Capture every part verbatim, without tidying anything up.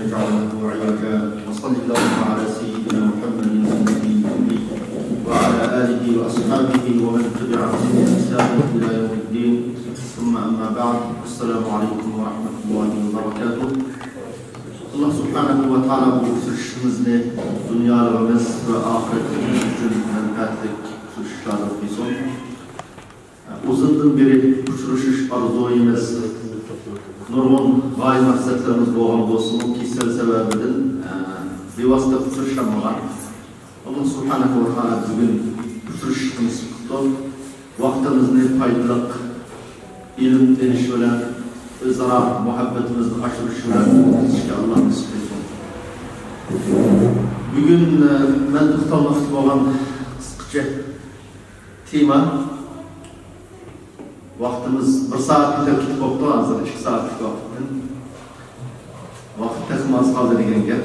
جعلناه وعياك وصل اللهم على سيدنا محمد النبي الأمي وعلى آله وأصحابه ومن تبعهم بإحسان إلى يوم الدين ثم أما بعد السلام عليكم ورحمة الله وبركاته. Allah subhanahu wa ta'ala bu sürüşümüzde dünyalarımız ve ahiretimiz için menfaatlik sürüşlerdir bizim. Uzundan beri sürüşüş arzuğumuz, nurgun gayet maksatlarımız boğan olsun, kişisel sebebiden bevasıta sürüşlenmeğen. Allah subhanahu wa ta'ala bugün sürüşümüz kutlu, vaktimizni faydalık, ilim denişvelen, özara muhabbetimizni aşırışlar Allah nasip etsin. Bugün ben to'xtalmoqchi bo'lgan qisqacha tema vaqtimiz bir soat ketib qoldi, hozir ikki soatlik vaqtdan vaqt taqmaz qoldi degan gap.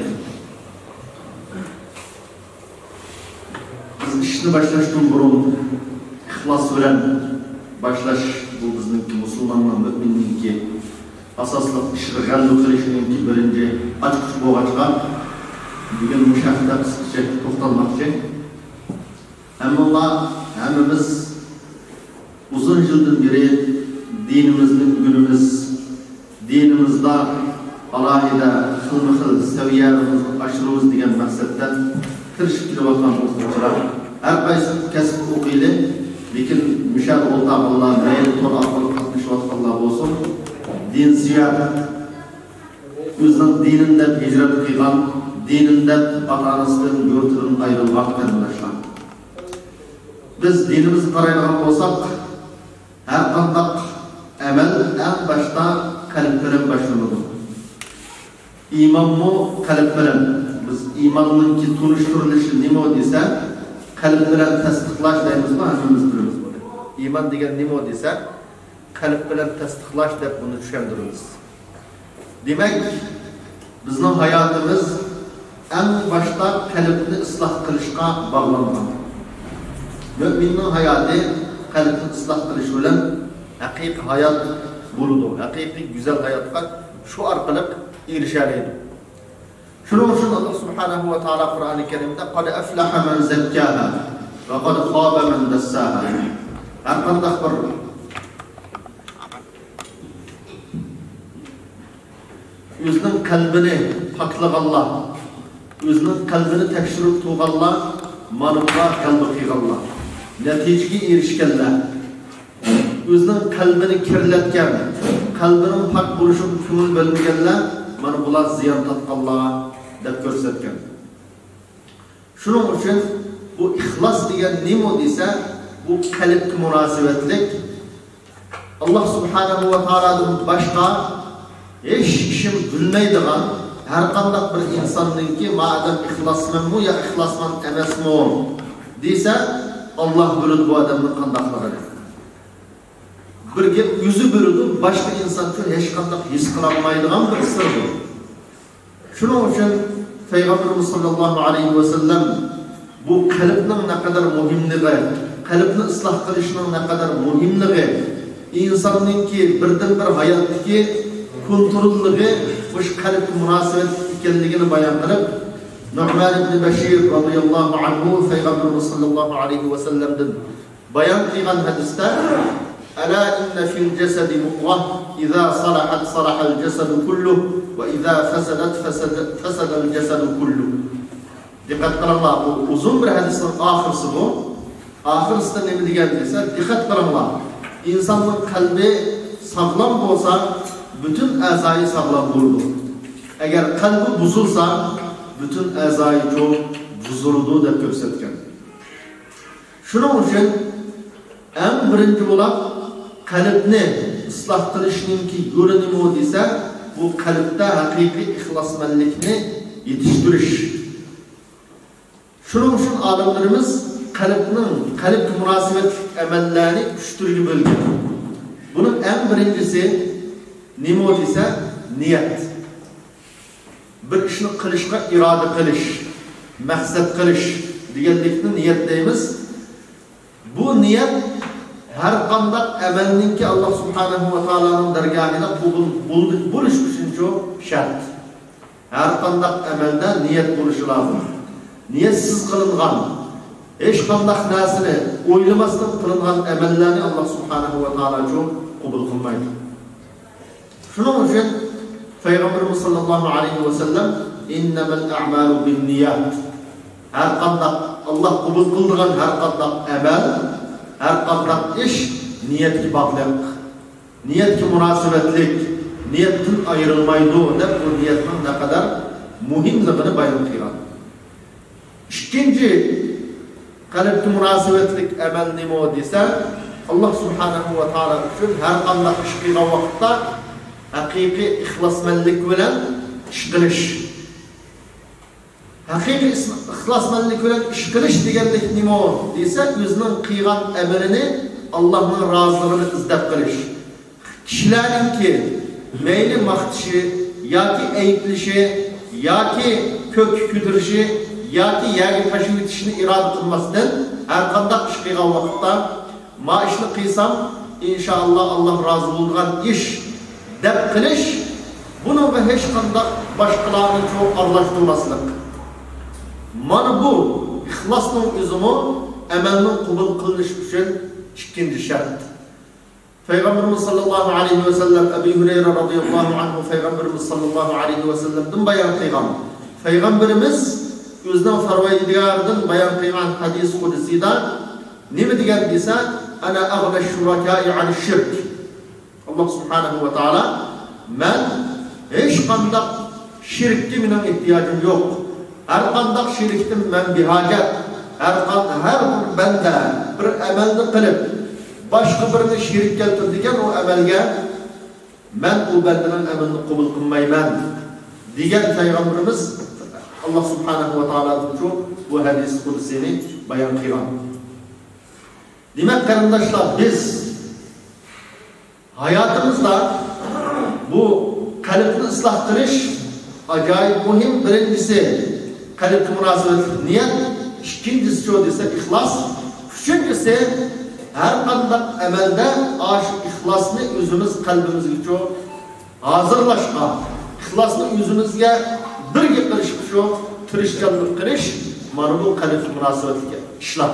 Biz ishni boshlashdan burun ixlos bilan boshlash bu bizningki musulmonlar mo'minninki asosli ishg'allik qilishiningki birinchi ochqich bo'lg'achqa bugün müşahede kısıkça to'xtalmoqchi. Ammo hammamiz uzun yıldan beri dinimizning günümüz, dinimizda alohida xilma-xil saviyamizni oshiramiz degan maqsaddan tirishib kelayotgan o'quvchilar har qaysi kasb o'qiyli, lekin müşahede o'rtoqlar mayli to'g'ri orqali qatnashayotganlar bo'lsin, din suyar, o'zining dinida hijrat qilgan, dininde ata-onasidan yurtidan ayrılgan kardeşler. Biz dinimizi qaraydigan olsak, her qanday amel en başta kalp bilan boshlanadi. İman mu kalp bilan? Biz imanninki tunishtirilishi nima desa, kalp bilan tasdiqlash deymizmi? Hammamiz bilamiz buni. İman degan nima desa, kalp bilan tasdiqlash deb buni tushuntiramiz. Demak, bizning hayotimiz en başta kalbini ıslah kılışqa bağlangan. Müminnin hayatı kalbini ıslah kılış bilen hakiki hayat buludu. Hakiki güzel hayatga şu arkalık erişeliydi. Şunun için Allah subhanahu wa ta'ala Kur'an-ı Kerim'de قَدْ أَفْلَحَ مَنْ زَكَّاهَا وَقَدْ خَابَ مَنْ دَسَّاهَا. Arkanda bir özünün kalbini paklaganlar, özünün kalbini tekşirip tuğanlar, manıqlar kalbi qiyğanlar, neticege erişkenler, özünün kalbini kirletken, kalbinin pak buluşup kümül bölüngenler, mana bular ziyan tatqanlar deb ko'rsatgan. Şunun için bu ihlas degan nima desa, bu kalbga munosabatlik. Allah subhanahu wa ta'aladan başqa hech kim bilmaydigan her qanday bir insonningki ma'adam ixlosmanmi yo ixlosman emasmi desa, Allah biladi bu odamning qandoqligini. Birga o'zi biladi, boshqa inson uchun hech qanday his qila olmaydigan bir sir bu. Shuning uchun Payg'ambarimiz sollallohu alayhi va sallam bu qalbning naqadar muhimligi, qalbni isloh qilishning naqadar muhimligi, insonningki birdan bir hayotdagi kontrollüğü, hoş kalp münasebet ikenligini bayan kılıp, Nu'man ibn Bashir radıyallahu anhu Peygamberimiz sallallahu aleyhi ve sellem'den bayan kıygan hadiste, "Ala inne fil cesedi muqvah, iza salahat salahal cesedu kulluh, ve iza fesedet fesedel cesedu kulluh." Dikkat kılınlar, bu uzun bir hadisin ahırsı bu. Ahırsı da ne mi diyeceğse, dikkat kılınlar. İnsanın kalbi sağlam olsa, bütün azayı sağlam buldu. Eğer kalbi bozulsa, bütün azayı çok bozuldu deb ko'rsatgan. Şunun için en birinci olarak kalbni ıslah qilishninki yo'li nima desa, bu kalbda haqiqiy ixlosmanlikni yetiştirish. Şunun için alimlerimiz kalbning kalb munosabat amallarni uch turga bo'lgan. Bunun en birincisi nima desa, niyat. Bir ishni qilishga iroda qilish, maqsad qilish deganlikni niyat deymiz. Bu niyat her qanday amalninki Allah subhanahu wa ta'alaning dargohida qabul bo'lish uchun shart. her kandak emelde niyet buluşu lazım. Niyetsiz kılıngan, eş kandak nesini oylamasından kılıngan emellerini Allah subhanahu ve ta'ala çok kabul kılmaydı. Şunun için Peygamberimiz sallallahu aleyhi ve sellem innemel a'malu bin niyat. Her kandak Allah kabul kıldırgan her kandak emel, her kandak iş niyetki bağlılık, niyetki münasebetlik, niyetin ayrılmaydı. Ne bu niyetin ne kadar muhimliğini bayan kıyran. İkinci kalpki münasebetlik emel nime o dese Allah subhanahu ve ta'ala için her kandak işkiga vakitta hakiki ihlasmenlik bilen iş kılış. Hakiki ihlasmenlik bilen iş kılış degenlik nime o dese özünün kıygan emelini Allah'ın razılığını izdep kılış. Kişilerin ki meyli maktışı, ya ki eğitlişi, ya ki kök küdürüşü, ya ki yagi taşı bitişini irade kılmasından her kandak işkiga vakitta ma işini kıysam inşallah Allah razı olduğundan iş dep kılış bunu ve hiç kandak başkalarının çok arlaştırmasılık. Mana bu ihlasının üzümü emelinin kubul kılış için ikinci şart. Peygamberimiz sallallahu aleyhi ve sellem Ebu Hureyre radıyallahu anhu Peygamberimiz sallallahu aleyhi ve sellem'den bayan kıygan. Peygamberimiz özden farvaydigardan bayan kıygan hadis kudisidan ne diyen dese ana ağla şurakâi an şirk. Allah subhanahu ve ta'ala ben hiç kandak şirkti minin ihtiyacım yok. Her kandak şirktim ben bir hacet. Her kandak her bir bende bir emelde kılıp başka birini şirk keltirdiken o emelge ben o bendenin emelini kabul kılmayman diyen Peygamberimiz Allah subhanahu ve ta'ala bu hadis kudisini bayan kıygan. Demek kardeşler biz hayatımızda bu kalbini ıslah kılış acayip mühim. Birincisi kalbki münasebetli niyet, ikincisi o dese ihlas, üçüncüsü her kandak emelde aşık ihlasını özümüz kalbimizge çok hazırlaşma, ihlasını özümüzge bir kılış çok tırışkanlık kılış mana bu kalbki münasebetli işler.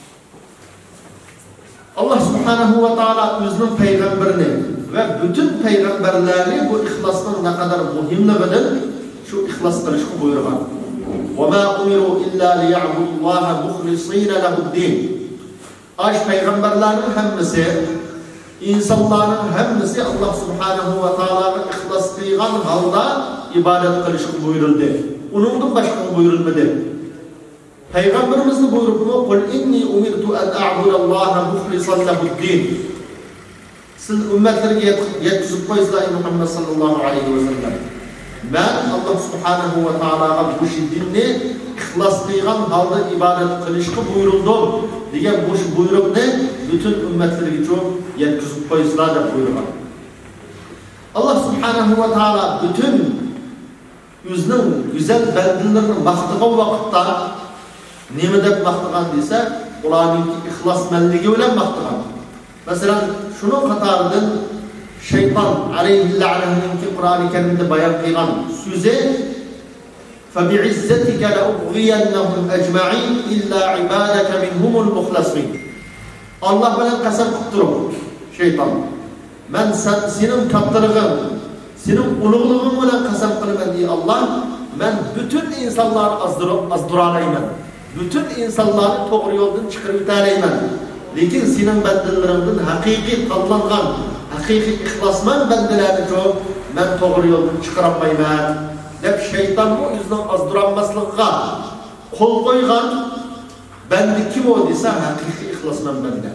Allah subhanahu ve ta'ala özünün peygamberini ve bütün peygamberlerini bu ihlasının ne kadar muhimliğini şu ihlas kılışkı buyurgan. وَمَا أُمِرُوا إِلَّا لِيَعْبُدُ اللّٰهَ مُخْلِصِينَ لَهُ الدِّينَ. Aş peygamberlerin hemmisi, insanların hemmisi Allah subhanahu ve ta'ala'nın ihlas kıygan halda ibadet kılışkı buyuruldu. Onundan başka buyurulmadı. Peygamberimizin buyruğu "Kul inni umirtu en a'budallaha muhlisan lehu'd-din." Siz ümmetlerine yetkizip koyuzlar Muhammed sallallahu aleyhi ve sellem. Ben Allah subhanahu ve ta'ala'a bu dinni ihlas kıygan halda ibadet kılışkı buyuruldum diye bu buyruk ne? Bütün ümmetlerine çok yetkizip koyuzlar da buyurgan. Allah subhanahu ve ta'ala bütün yüzünün güzel bendilerini maktığı vakitte nemi dep maktıgan dese ulanınki ihlasmenligi bilen maktıgan. Mesela şunun katarından şeytan aleyhillâne'ninki Kur'an-ı Kerim'de bayan kıygan söze فَبِعِزَّتِكَ لَأُغْوِيَنَّهُمْ اَجْمَعِينَ اِلَّا عِبَادَكَ مِنْهُمُ الْمُخْلَصِينَ. Allah bilen kasem kutturum şeytan. Ben sen, senin kaptırığın, senin uluğluğun bilen kasem kılmen diye Allah, ben bütün insanları azdıralayım. Bütün insanları doğru yoldan çıkarıp italayım. Lakin senin bendelerinden hakiki kallangan, hakiki ihlasman bendelerini çok ben doğru yoldan çıkaramayım. Hep şeytan bu yüzden azdıranmaslığa kol koygan, bendi kim o dese hakiki ihlasman bende.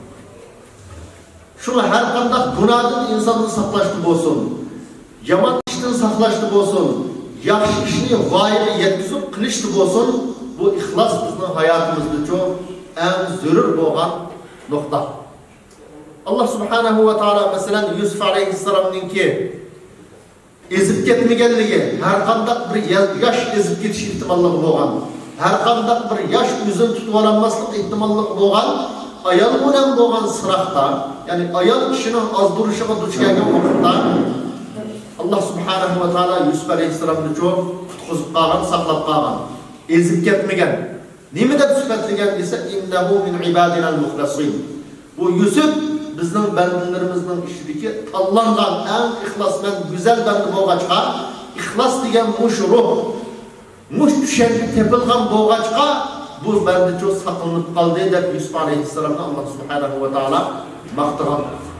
Şuna her kandak günahdan insanını saklaştı olsun, yaman işten saklaştı olsun, yaxşı işini gayri yetkizip kılıştı olsun, bu ihlas bizim hayatımızda çok en zürür boğan nokta. Allah subhanahu ve ta'ala mesela Yusuf aleyhisselam'ın ki ezip ketmegenligi, her kandak bir yaş ezip ketiş ihtimallığı boğan, her kandak bir yaş üzüm tutup alanmaslık ihtimallığı boğan, ayal bilen boğan sırakta, yani ayal kişinin az duruşuna duç gelgen vakitte Allah subhanahu wa ta'ala Yusuf aleyhisselamni çok kutquzib qalgan, saqlab qalgan. Ezib ketmagan. Nima deb sifatlagan desa, innahu min ibadinal muhlasin. Bu Yusuf bizning bandalarimizning ishidagi tanlangan eng ixlos bilan go'zal banda bo'lg'achqa, ixlos degan mush ruh, mush tushuncha tepilgan bo'lg'achqa bu banda çok saqlanib qoldi deb Yusuf aleyhisselamni Allah subhanahu wa ta'ala maqtagan.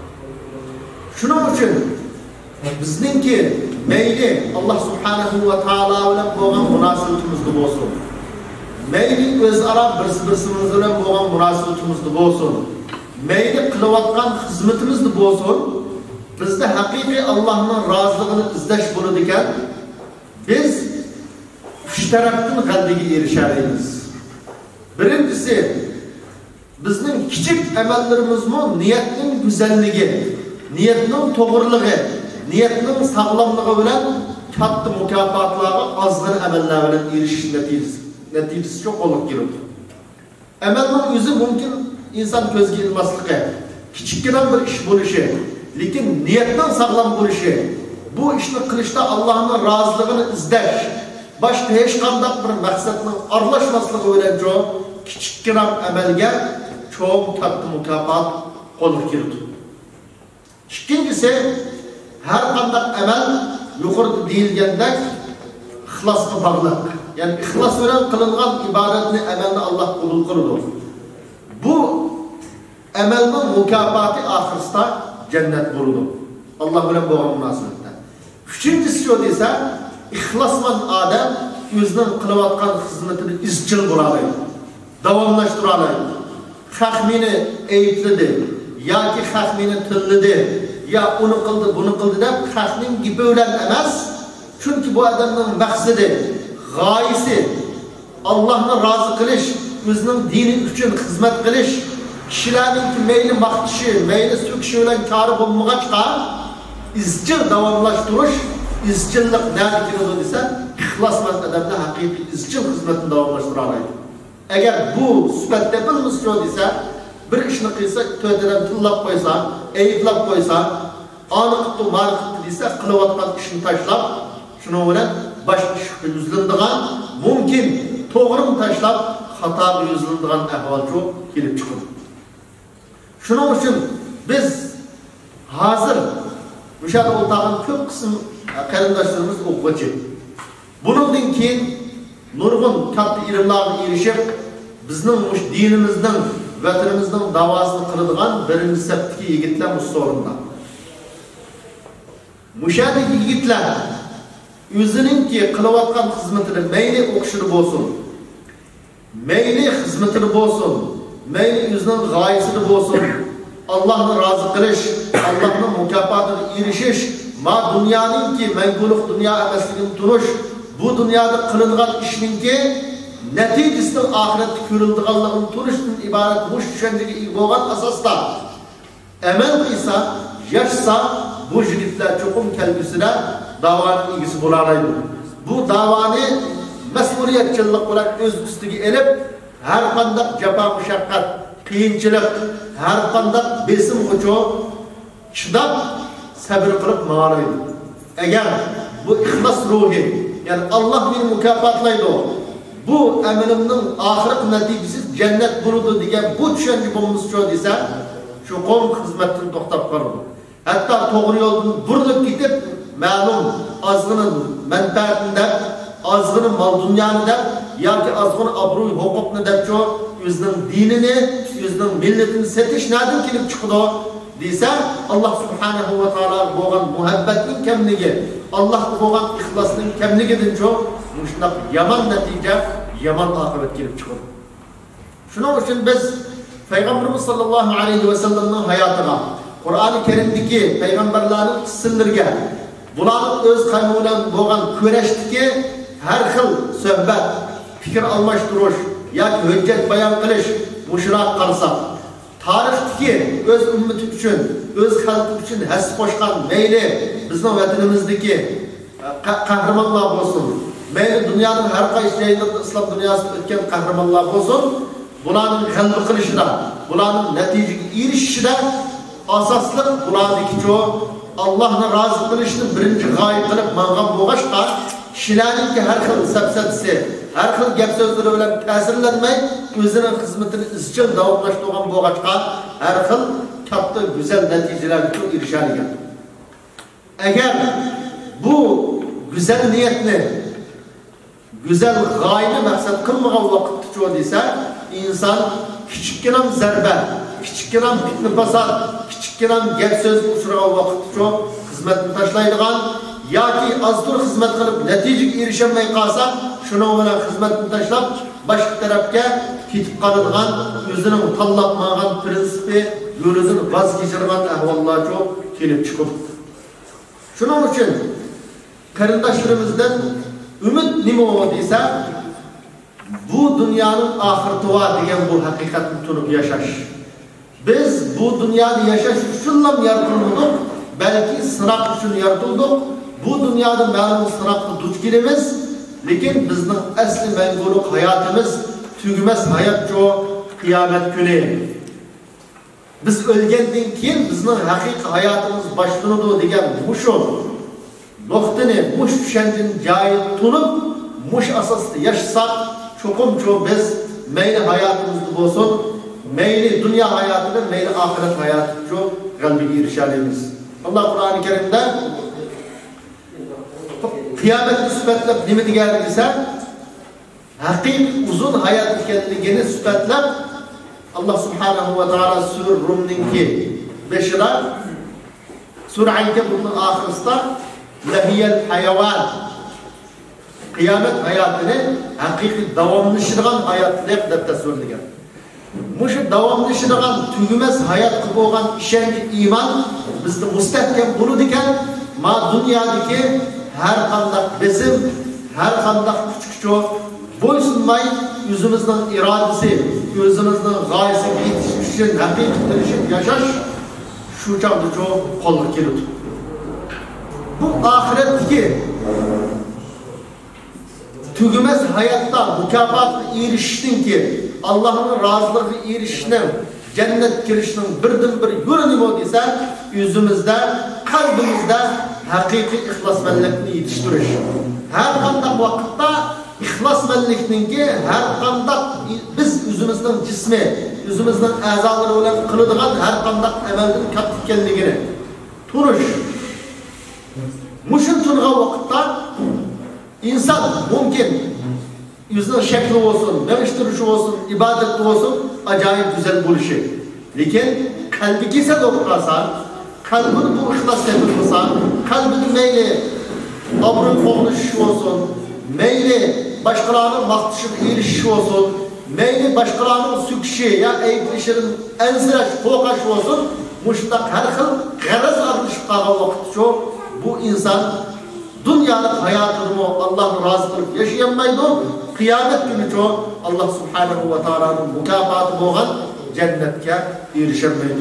Shuning uchun bizningki mayli Allah subhanahu wa ta'ala bilan bo'lgan munosabatimizda bo'lsin. Mayli o'zaro bir-birimiz bilan bo'lgan munosabatimizda bo'lsin. Mayli qilayotgan xizmatimizda bo'lsin. Bizda haqiqiy Allohning roziligini izlash bo'ladi ekan, biz uch tarafdan g'albaga erishamiz. Birinchisi, bizning kichik amallarimizmi niyatning go'zalligi, niyatning to'g'riligi, niyatning sog'lomligi bilan katta mukofotlarga ozg'in amallar bilan erishish natijasi natijasi çok qo'lga keladi. Amalning o'zi mumkin inson ko'zga ilmasligi, kichikgina bir ish bo'lishi, lekin niyatning sog'lom bo'lishi, bu ishni qilishda Allohning roziligini izlash, boshqa hech qanday bir maqsadning aralashmasligi bilan jo kichikgina amalga çok katta mukofot qo'lga keladi. İkincisi, her qanday amal yuqorida deyilgandek ixlosga bog'liq. Yani ixlos bilan qilingan ibodatni amalni Alloh qabul qiladi. Bu amalning mukofoti oxirsida jannat bo'ladi. Alloh bilan bo'lgan munosabatda. Uchinchisi shu desa, ixlosman odam o'zining qilayotgan xizmatini izchil bo'ladi, davomlashtira oladi. Haq meni aybladi yoki haq meni tilladi, ya onu qildi, bunu qildi deb haqning gipi bilan emas, chunki bu odamning maqsadi, g'oyasi Allohni rozi qilish, o'zining dini uchun xizmat qilish, kishilarning mayli maqtishi, mayli so'kishi bilan kori bo'lmag'achqa izchil davomlashtirish, izchillik nima keladi desa, ixlosmand odamda haqiqiy izchil xizmatni davomlashtira oladi. Agar bu sifat topilmasa desa, bir ishni qilsa, to'ydan tillab qo'ysa, ayblab qo'ysa, ani qildi, mani qildi desa, qilayotgan ishni tashlab, shuning bilan boshqa ishga yuzlanadigan, mumkin to'g'rini tashlab, xatoga yuzlanadigan ahvol çok kelib chiqadi. Shuning uchun biz hozir o'sha o'rtag'in ko'p qism qarindoshlarimiz o'quvchi. Bundan keyin nurg'un katta ilmlarga erishib, bizning dinimizning, vatanimizning davosini qiladigan birinchi safdagi yigitlar musorunda. Mushadagi yigitlar o'ziningki qilayotgan xizmatini mayli o'qishini bo'lsin, mayli xizmatini bo'lsin, mayli o'zining g'oyasini bo'lsin, Allohni rozi qilish, Allohning mukofotiga erishish, ma dunyoninki mangulik dunyo emasligini turish, bu dunyoda qilingan ishningki natijasining oxiratda ko'riladiganligini turishdan iborat bu tushunchaga ega bo'lgan asosda amal qilsa, yashsa, bu yigitlar cho'qim kelgusida da'voning egisi bo'la oladi. Bu da'voni mas'uliyatchilik bilan o'z ustiga elib, har qanday jafo mushaqqat, qiyinchilik, har qanday besim uchun chidab, sabr qilib ma'raydi. Agar bu ixlos ruhi, yani Allah meni mukofotlaydi, bu amalimning oxirat natijasi jannat bo'ladi degan bu tushuncha bo'lmasa desa, shu qom xizmatdan to'xtab qoladi. Hatto to'g'ri yo'ldan burilib ketib, ma'lum ozg'ini manfaatni deb, ozg'ini mol dunyoni deb yoki ozg'ini obro'y huquqni deb o'zining dinini, o'zining millatini setish nadan kelib chiqdi desa, Alloh subhanahu va taolo bo'lgan muhabbatning kamligi, Allohga bo'lgan ixlosning kamligidan cho'q shunday yomon natija, yomon oqibat kelib chiqadi. Shuning uchun biz Payg'ambarimiz sollallohu alayhi va sallamning hayotiga, Qur'oni Karimdagi payg'ambarlarning qissallariga, bularning o'z qavmi bilan bo'lgan kurashdagi har xil suhbat, fikr almashtirish yoki hujjat bayon qilish mushroq qarasa, tarixdagi o'z ummati uchun, o'z xalqi uchun hasb qo'shgan mayli bizning vatanimizdagi qahramonlar bo'lsin, mayli dunyoning har qaysi joylarida islom dunyosida o'tgan qahramonlar bo'lsin, bularning g'alaba qilishida, bularning natijaga erishishida asosli bulardagi Allah'ını razı kılışını birinci gayet kılıp mangan boğaşqa, kişilerin her xil səpsətisi, her xil gep sözleri bilen təsirlenmey, özünün hizmetini izchil davamlaştırgan boğaşqa, her xil katta güzel neticelerine erişerken. Eğer bu güzel niyetini, güzel gayeni maksat kılmagan vakit tutuyor insan küçükken zerbe, küçükken fitne fasad, küçükken gep söz uçuragan vakit tutuyor, hizmetini taşlaydıgan, ya ki azdır hizmet kılıp neticeye erişemey kalsa, şuna olan hizmetini taşlap, başka tarafka kitip kalıdığan, özünün tallapmagan prinsipi, yolunun vazgeçirgan ahvallar çok kelip çıkıp. Şunun için, karındaşlarımızdan ümit nime olduysa, bu dünyanın ahireti var diyen bu hakikatini tutup yaşaş. Biz bu dünyada yaşaş üçünle yaratıldık, belki sınak için yaratıldık. Bu dünyada ma'lum sıraklı duç girimiz, lekin bizning asli menguluk hayatımız tügümez hayat çoğu kıyamet günü. Biz ölgenden keyin bizning haqiqiy hayatımız başlanadi degan mushu nuqtani mush tushandin joyi tunib mush asosida yashasak cho'qimcho biz mayli hayatımızda bo'lsin, mayli dunyo hayotida, mayli oxirat hayotida g'alabaga erishamiz. Allah Qur'oni Karimda kıyametni sifatlab nima deganini desa, haqiqiy uzun hayot ekanligini sifatlab Allah Subhanahu wa Taala Sur Rum'ninki beşira Sur Ankabut'un ahirisida lahiyal hayvan kıyamet hayatını haqiqiy davomlashadigan hayot deb tasvirlagan. Mushu davomlashadigan tugmas hayot qilib bo'lgan ishonch iymon bizni mustahkam bo'ladi ekan, ma dunyodagi her kandak besim, her kandak küçükçe boysunmay yüzümüzden iradesi, yüzümüzden gayesi yetişmiş için, hakikaten için yaşaş şu çağda çok kolluk gelir. Bu ahiretteki tügümez hayatta mükafatlı eriştin ki Allah'ın razılığı erişinin, cennet girişinin birden bir yönü o ise yüzümüzde, kalbimizde haqiqiy ixlosmandlikni yetiştirish. Her qanday vaqtda ixlosmandlikninki har qanday biz o'zimizning jismi, o'zimizning a'zolari bilan qiladigan har qanday amaldan katta ekanligini turish. Mushun turgan vaqtda inson mumkin o'zining shakli bo'lsin, navishtirishi bo'lsin, ibodati bo'lsin, ajoyib go'zal bo'lishi. Lekin qalbi kasal bo'lib qolsa, kalbini bu ixlas yapılmasa, kalbini meyli abruy qo'g'lish olsun, meyli başkalarının maqtışına erişiş olsun, meyli başkalarının süküşü ya eytlişinin ensiraş, qo'rqash olsun, muşta her xil g'araz aralashib qolgan vaqt bu insan dunyoning hayotini Allohni rozi qilib yashayolmaydi. Qiyomat kuni Allah Subhanahu va taoloning mukofoti bo'lgan jannatga erişolmaydi.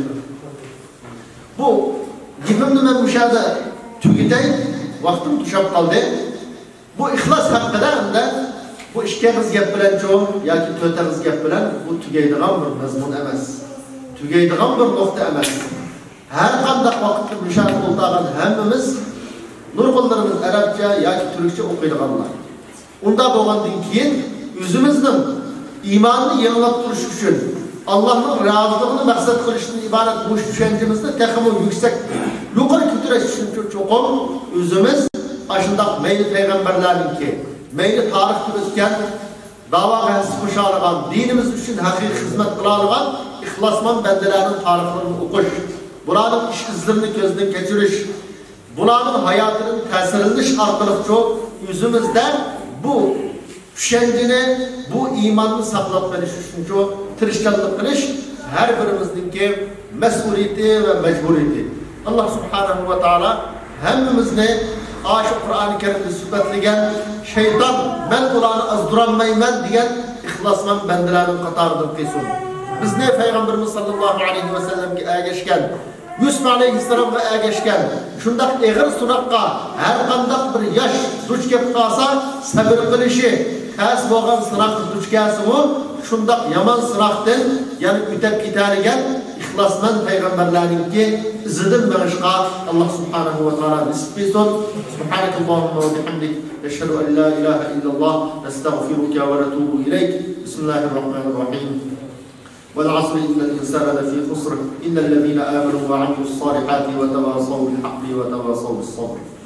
Bu gipimni men müşahada tugitay, vaqtim tushab qoldi. Bu ixlos haqida hamda bu ikki qiz gap bilan cho'ng yoki to'rtta qiz gap bilan bu tugaydigan bir mazmun emas. Tugaydigan bir nuqta emas. Har qanday vaqtda müşahada bo'lgan hammamiz nurg'unlarimiz arabcha yoki turkcha o'qiydiganlar. Unda bo'lgandan keyin o'zimizning iymonni yangilanib turish uchun Allah'ın razılığını maksat kılışının ibaret bu düşüncemizde tekimi yüksek yukarı kültüre için çoğum özümüz aşındak meyli peygamberlerin ki meyli tarih türüzken dava ve kuşarıgan dinimiz için hakiki hizmet kılarıgan ihlasman bendelerinin tarihlerini okuş, buranın iş izlerini gözden geçiriş, buranın hayatının tesiriliş arkalık çok yüzümüzde bu düşünceni, bu imanını saklap veriş için çok tirishçanlik qilish her birimizningki mas'uliyati ve mecburiyati. Allah Subhanahu va taolo hammamizni aşık Qur'oni Karimda sifatlagan şeytan men ularni azduranmayman degan ixlosmand bandalarning qatoridan qilsin. Bizni Peygamberimiz sallallohu alayhi va sallamga ergashgan, Yusuf alayhissalomga ergashgan shunday eg'ir sunoqqa har qanday bir yosh duch kelib qolsa sabr qilishi, tas bo'lgan sunoqni duch kelsa shundak yaman sıraqdan yani ötep gitargen ihlasman peygamberlerinki izidin meğişqa Allah subhanahu wa ta'ala nisbison. Subhanakallahumma wa bihamdik. Eşhedü en la ilahe illallah. Nestağfiruka ve netubu ileyk. Bismillahirrahmanirrahim. والعصر إن الإنسان لفي خسر إلا الذين آمنوا وعملوا الصالحات وتواصوا بالحق وتواصوا بالصبر.